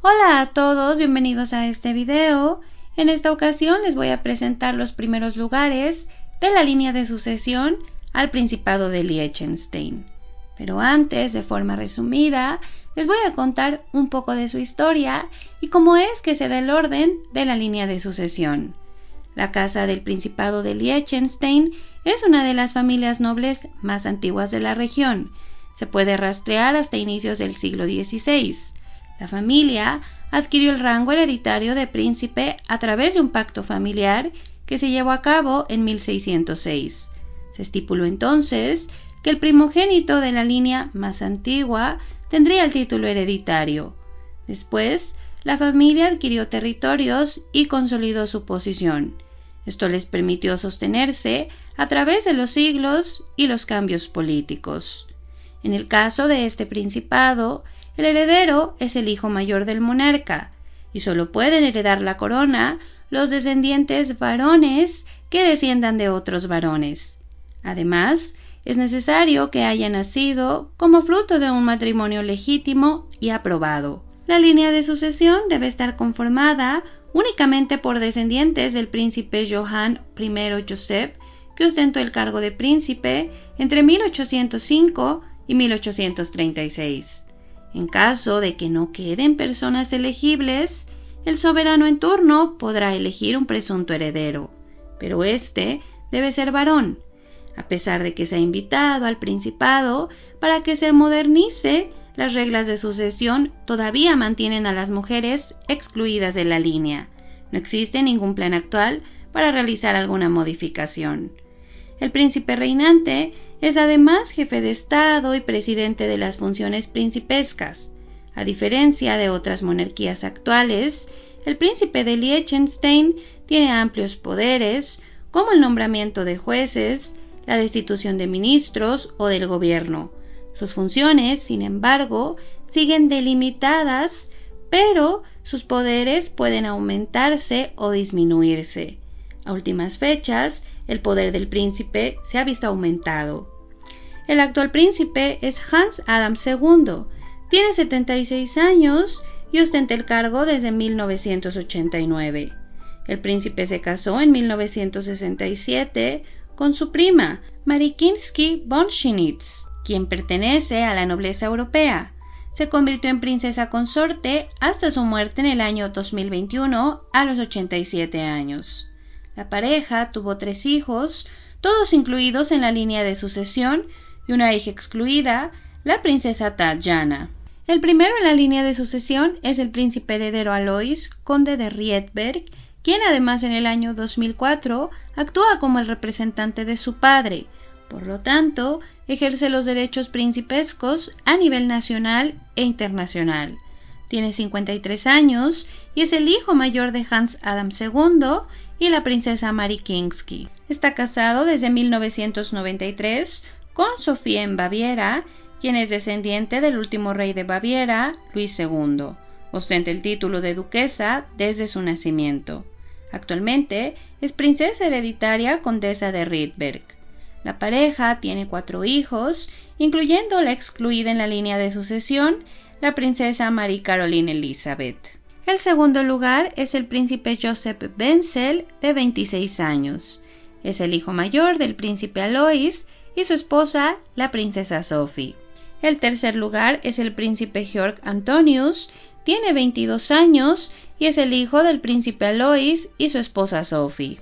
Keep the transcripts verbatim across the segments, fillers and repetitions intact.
Hola a todos, bienvenidos a este video. En esta ocasión les voy a presentar los primeros lugares de la línea de sucesión al Principado de Liechtenstein. Pero antes, de forma resumida, les voy a contar un poco de su historia y cómo es que se da el orden de la línea de sucesión. La Casa del Principado de Liechtenstein es una de las familias nobles más antiguas de la región. Se puede rastrear hasta inicios del siglo dieciséis. La familia adquirió el rango hereditario de príncipe a través de un pacto familiar que se llevó a cabo en mil seiscientos seis. Se estipuló entonces que el primogénito de la línea más antigua tendría el título hereditario. Después, la familia adquirió territorios y consolidó su posición. Esto les permitió sostenerse a través de los siglos y los cambios políticos. En el caso de este principado, el heredero es el hijo mayor del monarca, y solo pueden heredar la corona los descendientes varones que desciendan de otros varones. Además, es necesario que haya nacido como fruto de un matrimonio legítimo y aprobado. La línea de sucesión debe estar conformada únicamente por descendientes del príncipe Johann I Joseph, que ostentó el cargo de príncipe entre mil ochocientos cinco y mil ochocientos treinta y seis. En caso de que no queden personas elegibles, el soberano en turno podrá elegir un presunto heredero, pero este debe ser varón. A pesar de que se ha invitado al principado para que se modernice, las reglas de sucesión todavía mantienen a las mujeres excluidas de la línea. No existe ningún plan actual para realizar alguna modificación. El príncipe reinante es además jefe de Estado y presidente de las funciones principescas. A diferencia de otras monarquías actuales, el príncipe de Liechtenstein tiene amplios poderes, como el nombramiento de jueces, la destitución de ministros o del gobierno. Sus funciones, sin embargo, siguen delimitadas, pero sus poderes pueden aumentarse o disminuirse. A últimas fechas, el poder del príncipe se ha visto aumentado. El actual príncipe es Hans Adam segundo, tiene setenta y seis años y ostenta el cargo desde mil novecientos ochenta y nueve. El príncipe se casó en mil novecientos sesenta y siete con su prima, Marie Kinsky von Schinitz, quien pertenece a la nobleza europea. Se convirtió en princesa consorte hasta su muerte en el año dos mil veintiuno a los ochenta y siete años. La pareja tuvo tres hijos, todos incluidos en la línea de sucesión, y una hija excluida, la princesa Tatjana. El primero en la línea de sucesión es el príncipe heredero Alois, conde de Riedberg, quien además en el año dos mil cuatro actúa como el representante de su padre. Por lo tanto, ejerce los derechos principescos a nivel nacional e internacional. Tiene cincuenta y tres años y es el hijo mayor de Hans Adam segundo y la princesa Marie Kinsky. Está casado desde mil novecientos noventa y tres con Sofía en Baviera, quien es descendiente del último rey de Baviera, Luis segundo. Ostenta el título de duquesa desde su nacimiento. Actualmente es princesa hereditaria condesa de Riedberg. La pareja tiene cuatro hijos, incluyendo la excluida en la línea de sucesión, la princesa Marie Caroline Elizabeth. El segundo lugar es el príncipe Joseph Wenzel, de veintiséis años. Es el hijo mayor del príncipe Alois y su esposa, la princesa Sophie. El tercer lugar es el príncipe Georg Antonius, tiene veintidós años y es el hijo del príncipe Alois y su esposa Sophie.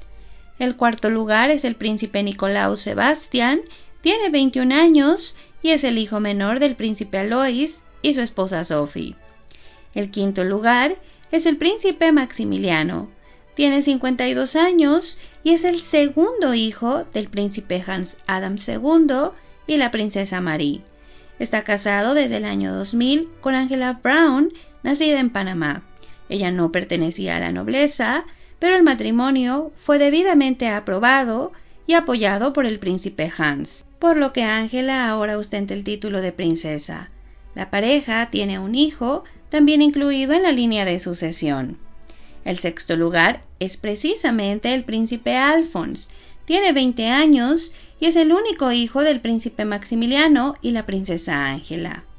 El cuarto lugar es el príncipe Nicolaus Sebastian, tiene veintiún años y es el hijo menor del príncipe Alois y su esposa Sophie. El quinto lugar es el príncipe Maximiliano, tiene cincuenta y dos años y es el segundo hijo del príncipe Hans Adam segundo y la princesa Marie. Está casado desde el año dos mil con Angela Brown, nacida en Panamá. Ella no pertenecía a la nobleza, pero el matrimonio fue debidamente aprobado y apoyado por el príncipe Hans, por lo que Angela ahora ostenta el título de princesa. La pareja tiene un hijo, también incluido en la línea de sucesión. El sexto lugar es precisamente el príncipe Alfons. Tiene veinte años y es el único hijo del príncipe Maximiliano y la princesa Ángela.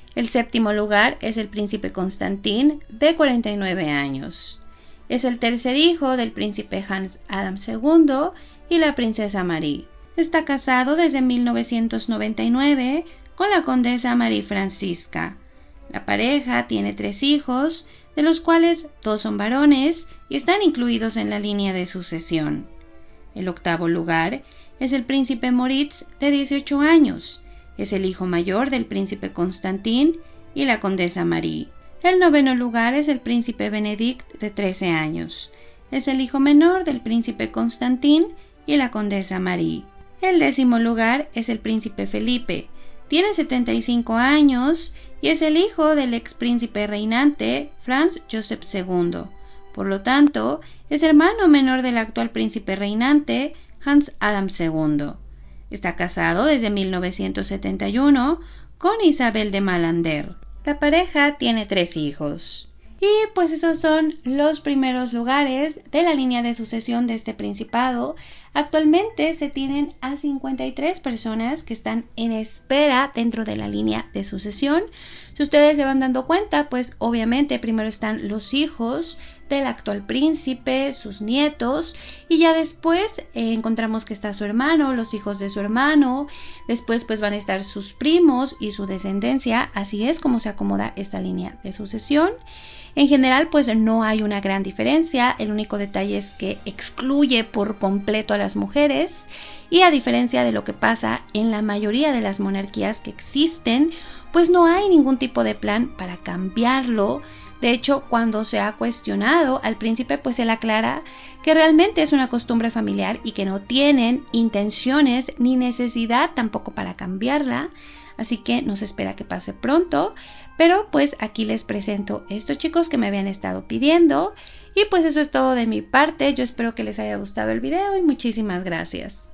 El séptimo lugar es el príncipe Constantin, de cuarenta y nueve años. Es el tercer hijo del príncipe Hans Adam segundo y la princesa Marie. Está casado desde mil novecientos noventa y nueve con la condesa Marie Francisca. La pareja tiene tres hijos, de los cuales dos son varones y están incluidos en la línea de sucesión. El octavo lugar es el príncipe Moritz, de dieciocho años. Es el hijo mayor del príncipe Constantin y la condesa Marie. El noveno lugar es el príncipe Benedict, de trece años. Es el hijo menor del príncipe Constantin y la condesa Marie. El décimo lugar es el príncipe Felipe. Tiene setenta y cinco años y es el hijo del ex príncipe reinante Franz Joseph segundo. Por lo tanto, es hermano menor del actual príncipe reinante Hans Adam segundo. Está casado desde mil novecientos setenta y uno con Isabel de Malander. La pareja tiene tres hijos. Y pues esos son los primeros lugares de la línea de sucesión de este principado. Actualmente se tienen a cincuenta y tres personas que están en espera dentro de la línea de sucesión. Si ustedes se van dando cuenta, pues obviamente primero están los hijos del actual príncipe, sus nietos, y ya después eh, encontramos que está su hermano, los hijos de su hermano, después pues van a estar sus primos y su descendencia. Así es como se acomoda esta línea de sucesión. En general, pues no hay una gran diferencia. El único detalle es que excluye por completo a las mujeres, y a diferencia de lo que pasa en la mayoría de las monarquías que existen, pues no hay ningún tipo de plan para cambiarlo. De hecho, cuando se ha cuestionado al príncipe, pues él aclara que realmente es una costumbre familiar y que no tienen intenciones ni necesidad tampoco para cambiarla. Así que nos espera que pase pronto. Pero pues aquí les presento esto, chicos, que me habían estado pidiendo. Y pues eso es todo de mi parte. Yo espero que les haya gustado el video y muchísimas gracias.